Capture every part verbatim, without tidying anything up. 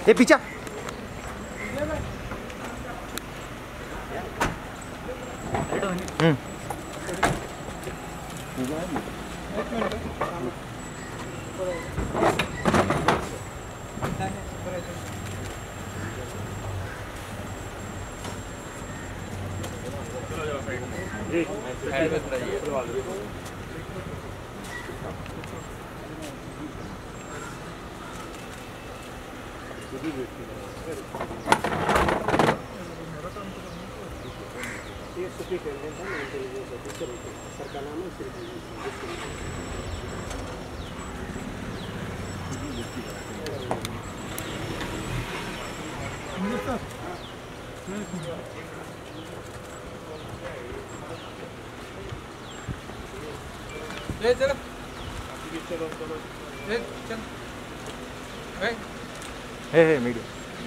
ये पीछा हम्म ये सुपरिटेंडेंट है इंटेलिजेंस ऑफिसर सर का नाम है ले चलो चलो चलो ले चल ए हे हे मीडिया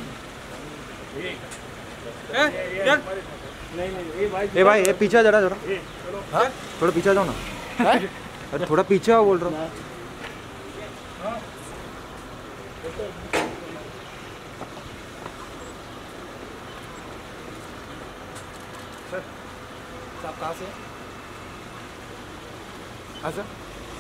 ए चल नहीं नहीं ये भाई ए भाई ये पीछे जरा जरा हाँ थोड़ा पीछे जाओ ना अरे थोड़ा पीछे आओ बोल रहा हूँ सर आप कहाँ से हाँ सर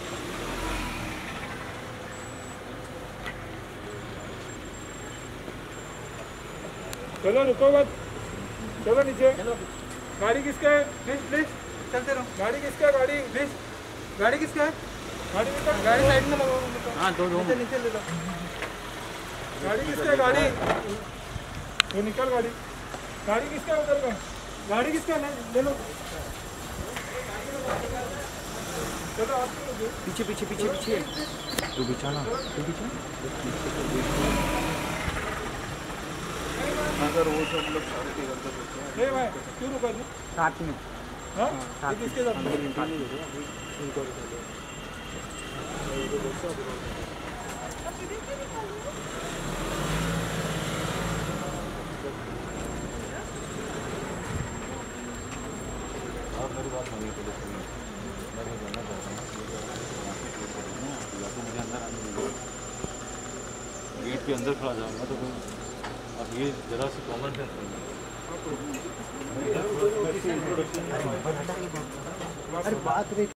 चलो रुको मत चलो नीचे गाड़ी किसका है प्लीज प्लीज चलते रहो गाड़ी किसका है गाड़ी प्लीज गाड़ी किसका है गाड़ी निकल गाड़ी साइड में लगाओ हाँ दो दो नीचे ले लो गाड़ी किसका है गाड़ी वो निकल गाड़ी गाड़ी किसका है उधर का गाड़ी किसका है ले लो चलो आप पीछे पीछे पीछे पीछे तू पीछे ना तू पीछे अगर वो सब लोग सारे टिकट कर सकते हैं भाई क्यों रुका जी साथ में हाँ ये किसके साथ और मेरी बात मानिए पुलिस की मैं ये जानना चाहता हूँ कि यहाँ से क्लियर करेंगे ना या तो मुझे अंदर आने दीजिए गेट के अंदर खड़ा जाऊँगा तो कोई अब ये जरा सी कॉमन सेंस नहीं है। अरे बात